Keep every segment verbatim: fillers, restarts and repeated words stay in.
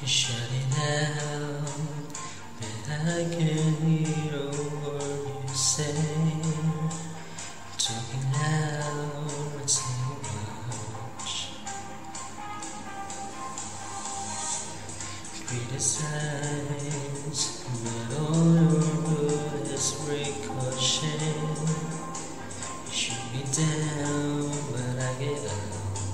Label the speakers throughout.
Speaker 1: shouting out, but I can't hear a word you say. Talking loud, but saying much. Criticize, but all your good is ricochet. You shoot me down, but I get up.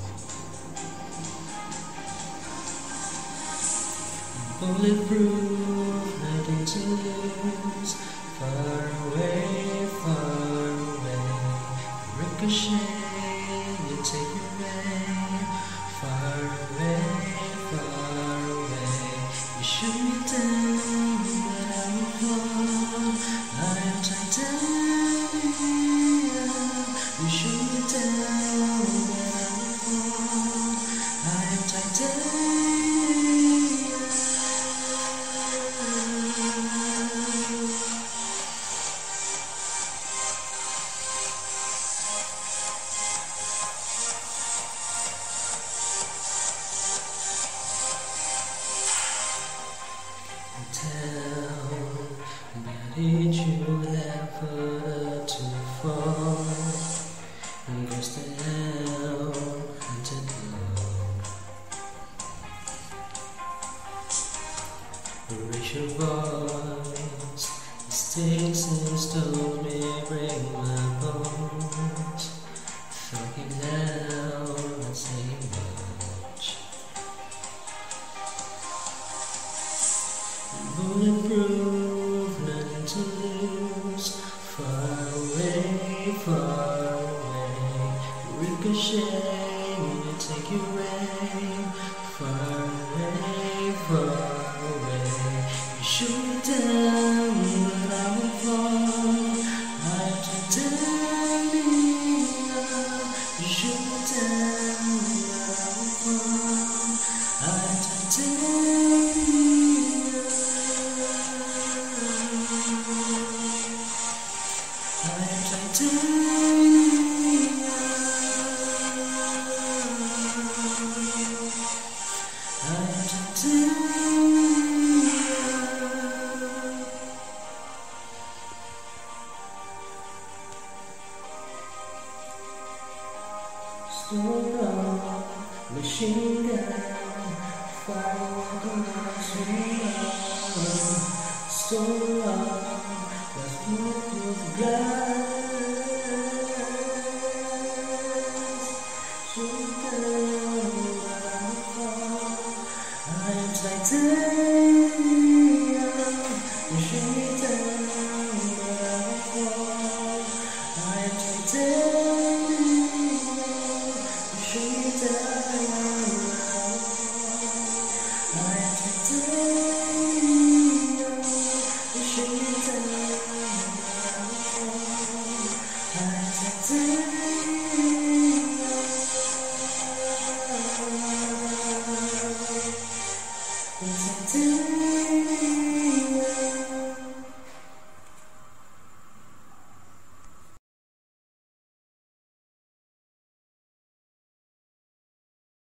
Speaker 1: Bulletproof, nothing to lose. Far away, far away. Ricochet, you take your aim. Far away, far away. You shoot me down, but I will fall. I am titanium. You shoot me down, but I will fall. I am titanium. Tell, but did you ever to fall? Goes to hell, hunted love. Raise your voice, sticks and stones may break my bones. Talking loud and saying much. Bulletproof, nothing to lose. Far away, far away. Ricochet, you take your aim. Far away, far away. You shoot me down, but I will fall. I'm titanium. You shoot me down, but I will fall. I'm titanium. So long, machine gun, fire so long, so long, let's move your glass. So long, I'm titanium.